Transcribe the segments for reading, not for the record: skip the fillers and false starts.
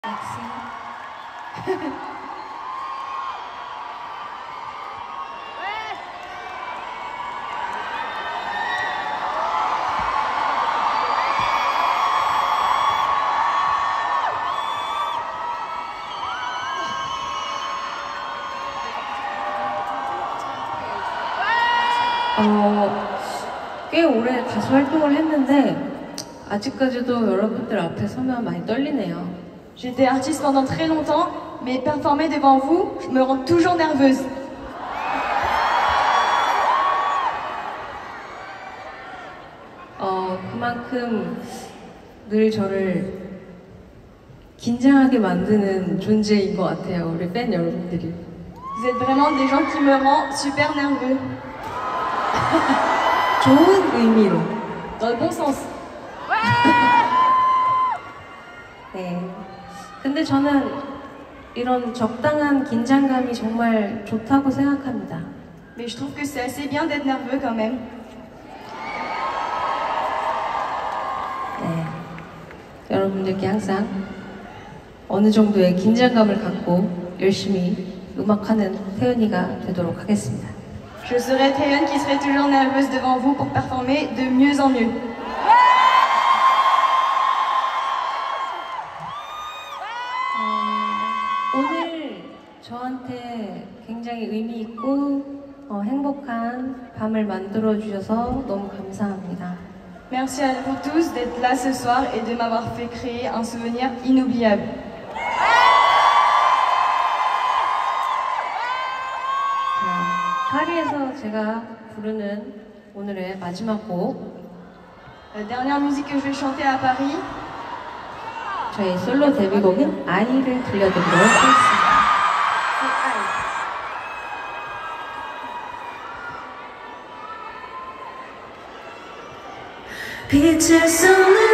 꽤 오래 가수 활동을 했는데 아직까지도 여러분들 앞에 서면 많이 떨리네요. J'étais artiste pendant très longtemps, mais performer devant vous me rend toujours nerveuse. 그만큼 늘 저를 긴장하게 만드는 존재인 것 같아요, 우리 팬 여러분들이. Vous êtes vraiment des gens qui me rendent super nerveux. 좋은 의미로. Dans le bon sens. 네. 근데 저는 이런 적당한 긴장감이 정말 좋다고 생각합니다. Mais je trouve que c'est assez bien d'être nerveux quand même. 네. 여러분들께 항상 어느 정도의 긴장감을 갖고 열심히 음악하는 태연이가 되도록 하겠습니다. Je serai Taeyeon qui serait toujours nerveuse devant vous pour performer de mieux en mieux. 오늘 저한테 굉장히 의미 있고 행복한 밤을 만들어 주셔서 너무 감사합니다. Merci à vous tous d'être là ce soir et de m'avoir fait créer un souvenir inoubliable. 파리에서 제가 부르는 오늘의 마지막 곡, La dernière musique que je vais chanter à Paris, 저희 솔로 데뷔곡은 아이를 들려드리도록 하겠습니다. 빛을 쏘는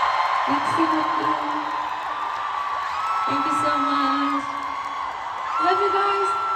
Thank you so much. Love you guys.